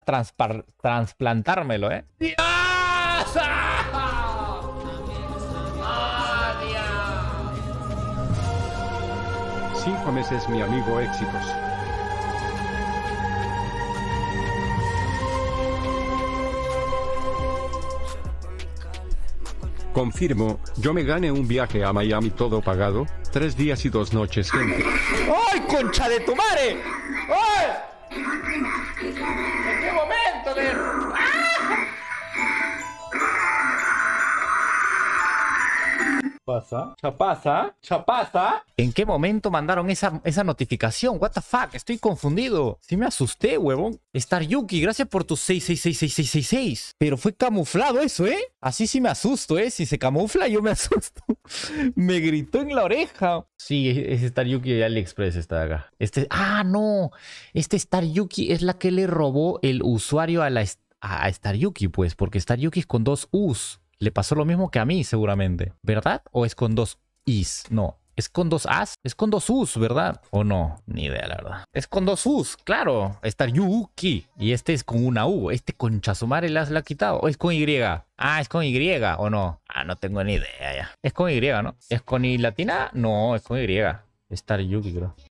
trasplantármelo, ¿eh? ¡Dios! ¡Ah, Dios! 5 meses, mi amigo, éxitos. Confirmo, yo me gané un viaje a Miami todo pagado, 3 días y 2 noches, gente. ¡Ay, concha de tu madre! ¡Ay! ¿En qué momento, ¿Chapasa? ¿En qué momento mandaron esa notificación? What the fuck, estoy confundido. Sí me asusté, huevón. Star Yuki, gracias por tus 6666666. Pero fue camuflado eso, ¿eh? Así sí me asusto, ¿eh? Si se camufla, yo me asusto. Me gritó en la oreja. Sí, es Star Yuki de AliExpress, está acá. Ah, no. Este Star Yuki es la que le robó el usuario a Star Yuki, pues. Porque Star Yuki es con 2 U's. Le pasó lo mismo que a mí, seguramente. ¿Verdad? ¿O es con 2 Is? No. ¿Es con 2 As? Es con 2 U's, ¿verdad? ¿O no? Ni idea, la verdad. Es con 2 U's, claro. Star Yuki. Y este es con una U. Este conchazumare la ha quitado. ¿O es con Y? Ah, es con Y, ¿o no? Ah, no tengo ni idea ya. Es con Y, ¿no? ¿Es con I latina? No, es con Y. Star Yuki, creo.